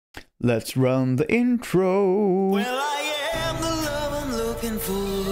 Let's run the intro. Well, I am the love I'm looking for,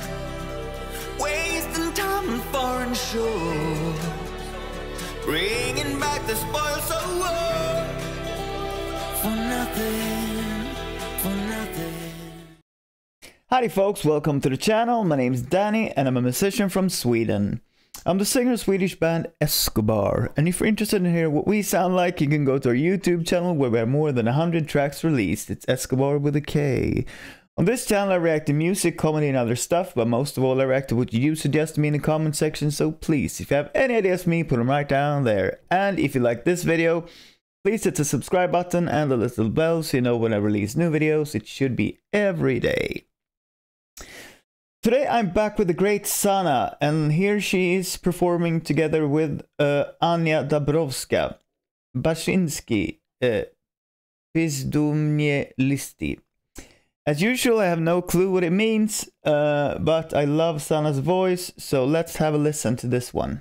wasting time in foreign shores, bringing back the spoils of war, for nothing, for nothing. Howdy folks, welcome to the channel. My name's Danny and I'm a musician from Sweden. I'm the singer of Swedish band Escobar, and if you're interested in hearing what we sound like, you can go to our YouTube channel where we have more than 100 tracks released. It's Escobar with a K. On this channel I react to music, comedy and other stuff, but most of all I react to what you suggest to me in the comment section, so please, if you have any ideas for me, put them right down there. And if you like this video, please hit the subscribe button and the little bell so you know when I release new videos. It should be every day. Today I'm back with the great SANAH, and here she is performing together with Ania Dąbrowska Baczyński, Pisz, mnie, listy. As usual, I have no clue what it means, but I love SANAH's voice, so let's have a listen to this one.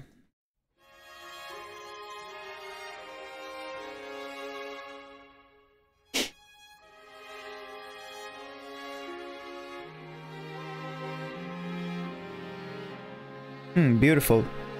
Beautiful.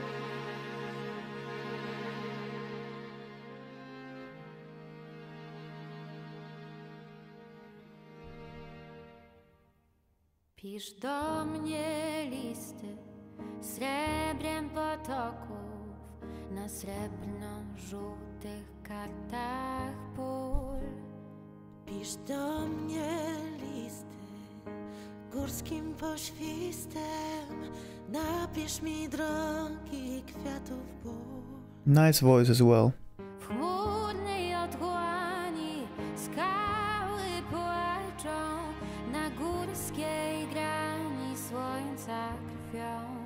Pisz do mnie listy srebrem potoków na srebrno-żółtych kartach pól. Pisz do mnie listy górskim poświstem, napisz mi drogi kwiatów ból. Nice voice as well. W chmurnej otchłani skały płaczą, na górskiej grani słońca krwią.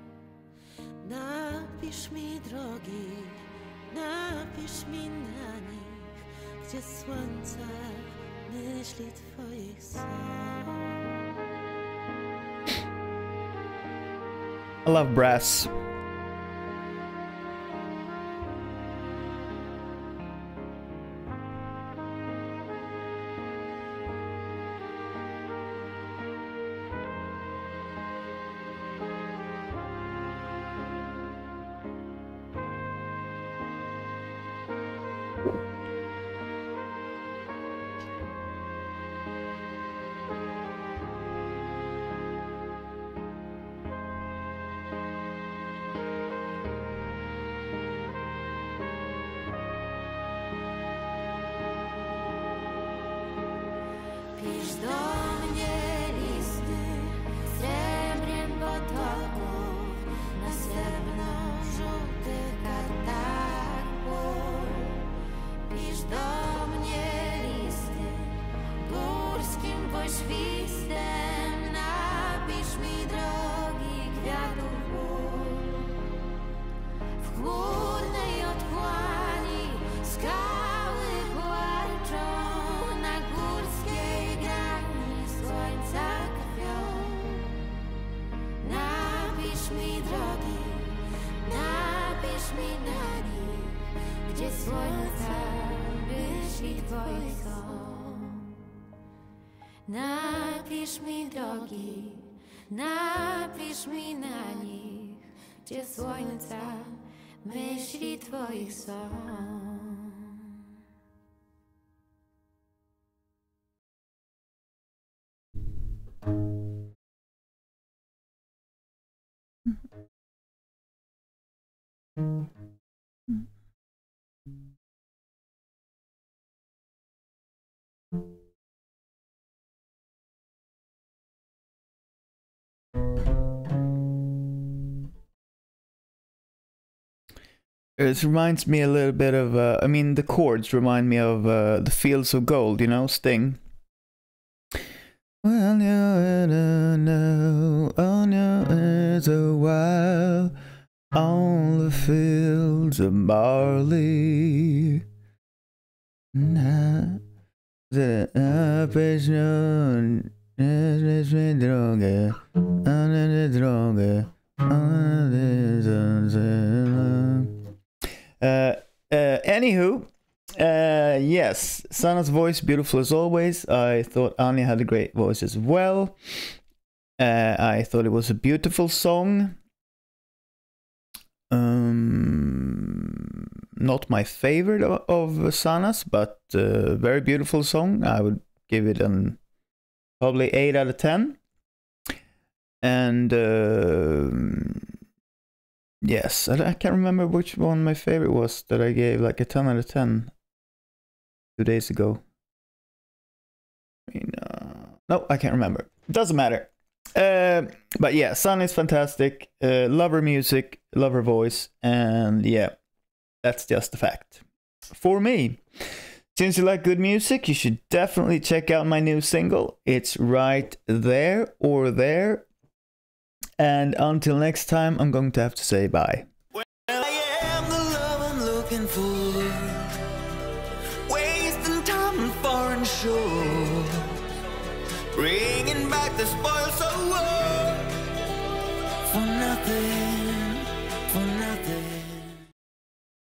Napisz mi drogi, napisz mi na nich, gdzie słońce myśli twoich snów. I love brass. Pisz do mnie listy srebrem potoków na srebrno-żółtych kartach pól. Pisz do mnie listy górskim poświstem, napisz mi drogi kwiatów ból. W chmurnej otchłani skały płaczą, na górskiej grani słońca krwią. Napisz mi drogi, napisz mi na nich, gdzie słońca myśli twoich są. Napisz mi drogi, napisz mi na nich, gdzie słońca myśli twoich są. It reminds me a little bit of, I mean, the chords remind me of the Fields of Gold, you know, Sting. Well, you don't know, on your ears a while, on the fields of barley. Anywho, Yes, SANAH's voice, beautiful as always. I thought Anya had a great voice as well. I thought it was a beautiful song. Not my favorite of SANAH's, but very beautiful song. I would give it an probably 8 out of 10. And yes, I can't remember which one my favorite was that I gave like a 10 out of 10 2 days ago. I mean, no, I can't remember. Doesn't matter. But yeah, SANAH is fantastic. Love her music, love her voice, and yeah, that's just a fact. For me, since you like good music, you should definitely check out my new single. It's right there or there. And until next time, I'm going to have to say bye. Well, I am the love I'm looking for, wasting time on foreign shore, bringing back the spoils of war for nothing.